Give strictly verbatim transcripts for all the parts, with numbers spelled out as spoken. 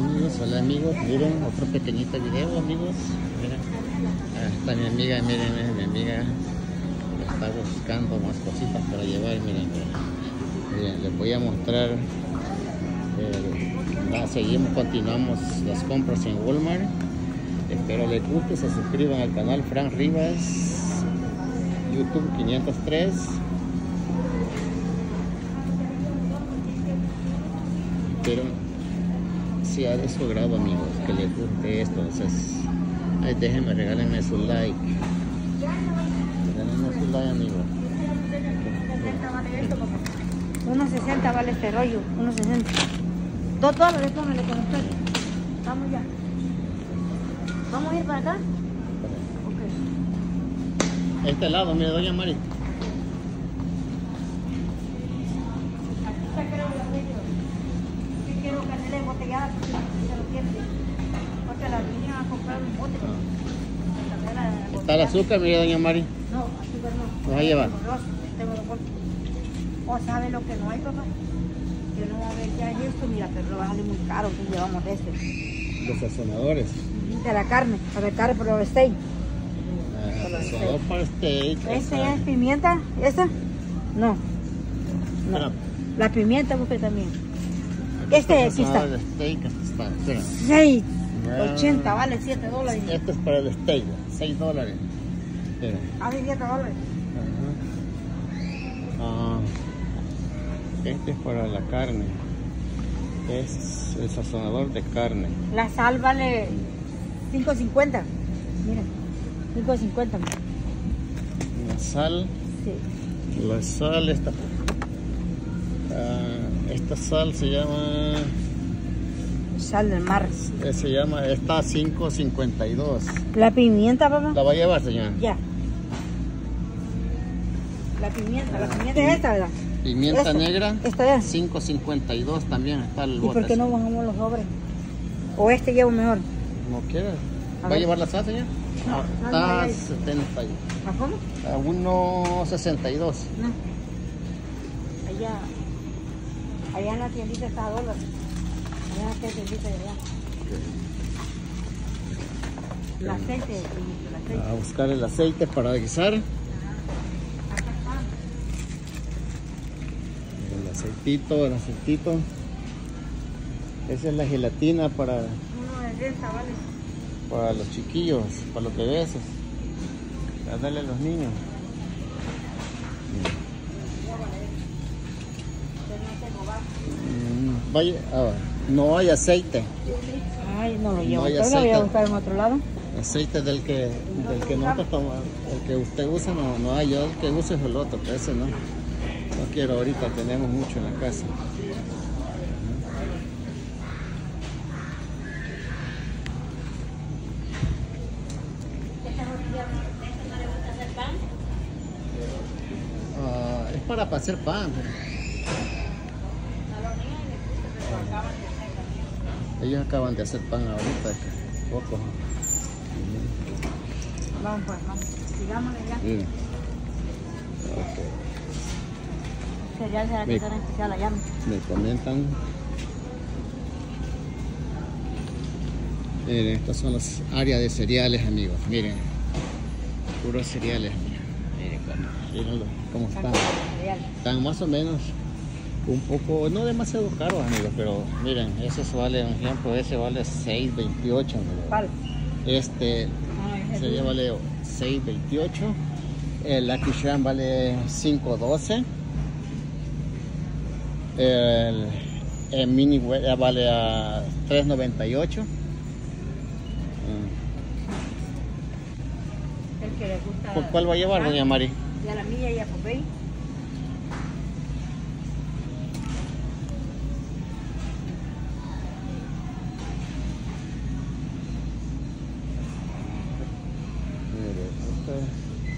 amigos, hola amigos, miren otro pequeñito video amigos, miren, ah, está mi amiga, miren, miren, mi amiga está buscando más cositas para llevar, miren, miren, miren les voy a mostrar, eh, ah, seguimos, continuamos las compras en Walmart, espero les guste, se suscriban al canal Frank Rivas, YouTube quinientos tres. Pero sea de su agrado amigos, que les guste esto, entonces ahí déjenme, regálenme su like, regálenme su like amigos. uno sesenta vale este rollo, uno sesenta. Dos dólares, póngale con usted. Vamos ya. ¿Vamos a ir para acá? Ok. Este lado, mire, doña Mari. Quiero canela embotellada porque se lo quieren. Porque la niña va a comprar un bote. Ah. ¿Está el azúcar, mire, doña Mari? No, azúcar no. ¿Lo va a llevar? Tengo los bolsos. ¿O sabe lo que no hay, papá? Que no va a haber ya esto, mira, pero lo va a salir muy caro si llevamos de este. Los sazonadores. De la carne, para el carne por los steak. Ah, sazonador para steak. ¿Este ya es pimienta? ¿Esta? No. No. Espera. La pimienta busque también. Este aquí está. De steak, aquí está. Espera. seis ochenta, vale siete dólares. Esto es para el steak, seis dólares. Espera. Hace siete dólares. Ah, este es para la carne, es el sazonador de carne. La sal vale cinco cincuenta. Miren, cinco cincuenta. La sal, Sí. la sal esta, ah, esta sal se llama, Sal del mar. eh, se llama, está a cinco cincuenta y dos. La pimienta, papá. ¿La va a llevar, señora? Ya. La pimienta, la pimienta es esta, ¿verdad? Pimienta Esta, negra, esta es. cinco cincuenta y dos también está el ¿Y bote. por qué no bajamos los sobres? ¿O este llevo mejor? ¿No quiere? A ¿Va a ver. llevar la sal, señor? No, Ah, no, está no, a ya- setenta y- ¿A cómo? a uno sesenta y dos. No. Allá, allá en la tiendita está a dólares. Allá en la tiendita de allá. El aceite, el aceite. A buscar el aceite para guisar. Acá está. El aceitito, el aceitito. Esa es la gelatina para, Uno de esta, vale. para los chiquillos, para los bebés. Para darle a los niños. Mm, vaya, ah, no hay aceite. Ay, no lo llevo. No hay Yo lo voy a aceite. buscar en otro lado. Aceite del que, del que nosotros tomamos, el que usted usa no, no hay, yo el que uso es el otro, pero ese no. No quiero ahorita, tenemos mucho en la casa. Ah, es para, para hacer pan. Ellos acaban de hacer pan ahorita, que poco. Vamos pues, vamos. Sigámosle ya. Sí. Ok. Cereal será que Me- será especial allá. Me comentan. Miren, estas son las áreas de cereales, amigos. Miren, puros cereales. Miren, miren cómo están. Cereal. Están más o menos un poco, no demasiado caros, amigos, pero miren, esos vale, por ejemplo, ese vale seis veintiocho, amigos. ¿Cuál? Este Ah, ese sería sí. vale seis veintiocho. El Lucky Charm vale cinco doce. El, el mini Wet vale a tres noventa y ocho. El que le gusta. ¿Por cuál va a llevar, doña Mari? Y a la mía y a Popey. Mire, este-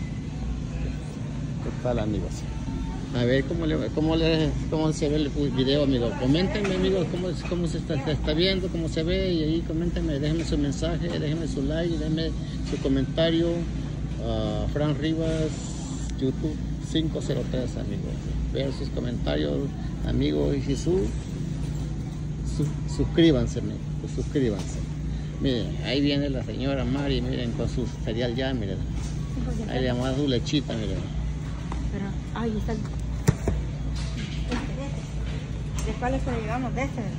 ¿qué tal, amigos? A ver cómo le, cómo le, cómo se ve el video, amigos. Coméntenme, amigos, cómo, cómo se está, se está viendo, cómo se ve, y ahí coméntenme, déjenme su mensaje, déjenme su like, déjenme su comentario. Uh, Frank Rivas, YouTube cinco cero tres, amigos. Vean sus comentarios, amigos, y si su su, suscríbanse, miren, pues suscríbanse. Miren, ahí viene la señora Mari, miren, con su cereal ya, miren. Ahí le llamamos su lechita, miren. Pero, ahí está. Este, este. ¿De cuáles se le llevamos? De este.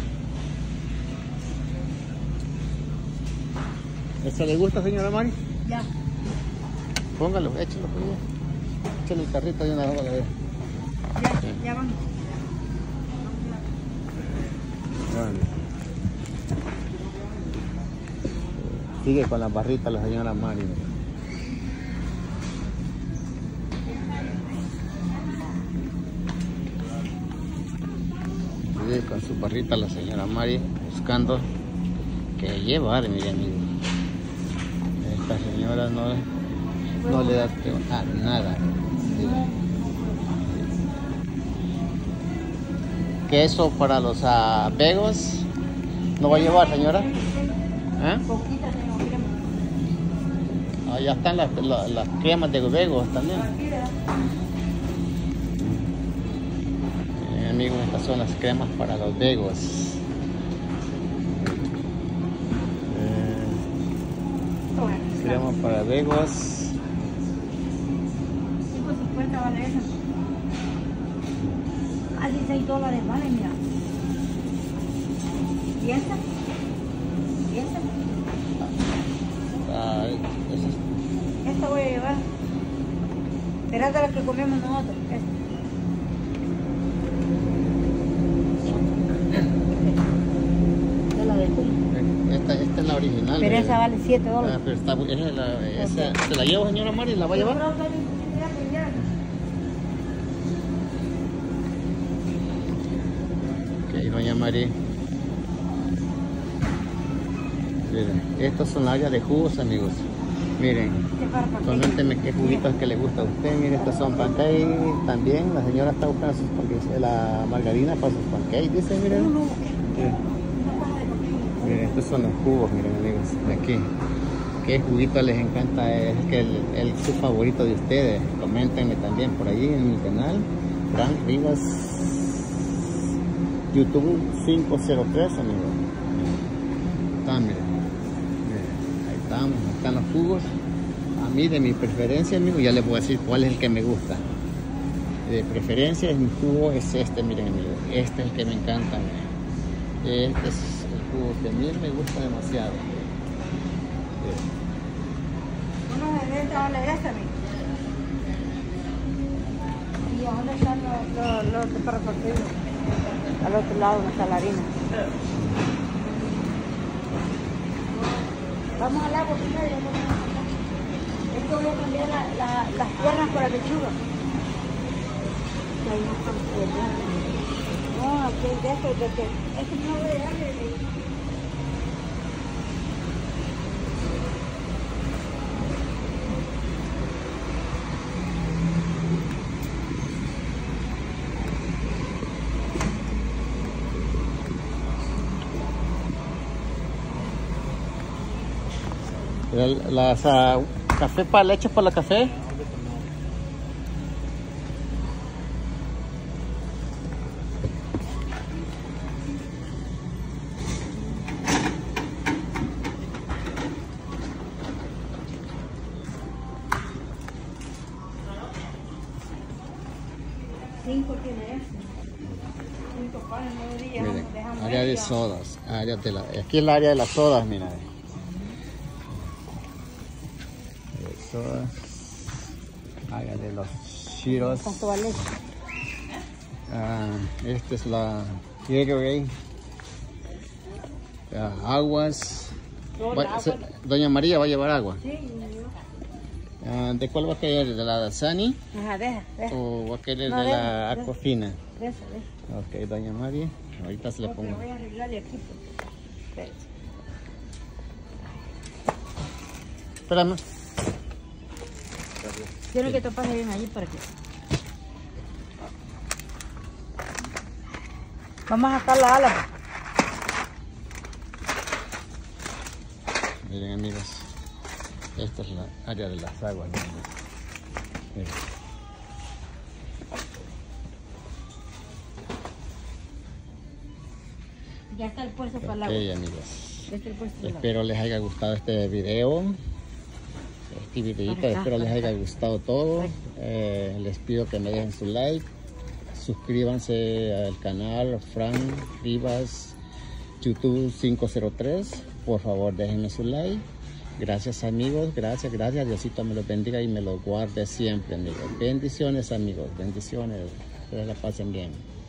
¿Eso le gusta, señora Mari? Ya. Póngalo, échalo, por ahí. Échale el carrito de una hora, la vez. Ya, ya vamos. Vale. Sigue con las barritas la señora Mari. Sigue con su barrita la señora Mari buscando que llevar, mi amigo. Esta señora no, no le da a nada. Queso para los apegos. ¿No va a llevar, señora? ¿Eh? Ah, ya están las, las, las cremas de begos también. Eh, amigos, estas son las cremas para los begos. Eh, crema para begos. cinco cincuenta vale esa. Casi seis dólares vale, mira. ¿Y esta? ¿Y esta? Ah, esa. Esta voy a llevar. Será de la que comemos nosotros. Esta. De la de Puma. Esta, esta es la original. Pero eh. esa vale siete dólares. Ah, pero está, esa, es la, esa, ¿se la lleva, señora Mari? ¿La va a llevar? Ok, doña Mari. Miren, estos son las áreas de jugos, amigos. Miren, coméntenme qué juguitos que le gusta a usted. Miren, estos son pancakes también. La señora está buscando sus pancakes, la margarina para sus pancakes, dice, miren. Miren, miren, estos son los jugos, miren, amigos, de aquí. ¿Qué juguito les encanta? Es que el, el su favorito de ustedes. Coméntenme también por ahí en mi canal. Frank Rivas YouTube cinco cero tres, amigos. Está, miren. Ahí estamos, ahí están los jugos. A mí, de mi preferencia, amigo, ya les voy a decir cuál es el que me gusta. De preferencia, mi jugo es este, miren, amigo. Este es el que me encanta, miren. Este es el jugo que a mí me gusta demasiado. Uno de esta vale esta, mira. ¿Y a dónde están los, los, los de para partir? Al otro lado, una salarina. Vamos al agua primero. Esto voy a cambiar la, la, las piernas por la lechuga. No, aquí es de esto, de que esto no voy a darle. Las uh, café para leche para la café. Cinco tiene este. Cinco panes, nueve días. Miren, área de sodas. Área de la, aquí es el área de las sodas, mira. Sodas. Área de los Cheetos. ¿Cuánto vale? Ah, esta es la Gatorade. Ah, aguas. Va, se, Doña María va a llevar agua. Sí. Ah, ¿de cuál va a querer? ¿De la Dasani? Ajá, deja, deja. ¿O va a querer No, de deja, la deja. Aquafina? Deja, deja. Ok, Doña María. Ahorita se le No, pongo. pero voy a arreglarle aquí. Porque... Espérame. Tiene que toparse bien allí para que... Vamos a sacar la ala. Miren, amigos, esta es la área de las aguas. Miren. Ya está el puesto para el Ok, agua. amigos. Ya está el puesto para el agua. Espero les haya gustado este video. Este videito, Para acá, espero les para haya acá. gustado todo. Eh, les pido que me dejen su like. Suscríbanse al canal Frank Rivas YouTube cinco cero tres. Por favor, déjenme su like. Gracias, amigos. Gracias, gracias. Diosito me los bendiga y me los guarde siempre, amigos. Bendiciones, amigos. Bendiciones. Que la pasen bien.